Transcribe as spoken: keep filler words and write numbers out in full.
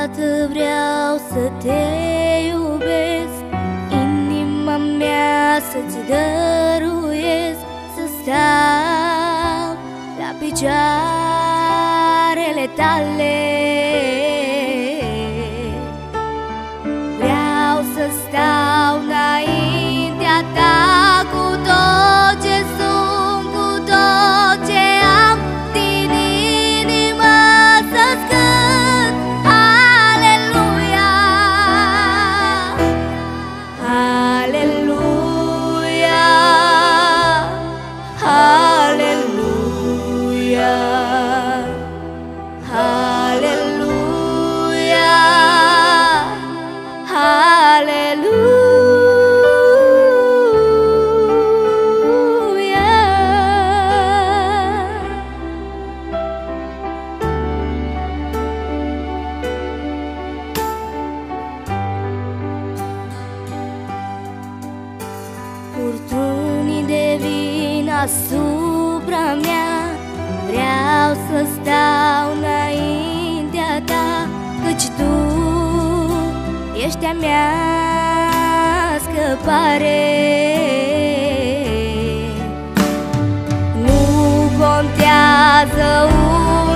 Tată, vreau să te iubesc, inima mea să-ți dăruiesc, să stau la picioarele tale. Vreau să stau înaintea ta cu tot ce sunt, cu tot ce am, din inimă să-ți cânt Aleluia, Aleluia, Aleluia, Aleluia, Aleluia. Furtunii de vin asupra mea, vreau să stau înaintea ta, căci tu ești a mea scăpare. Nu contează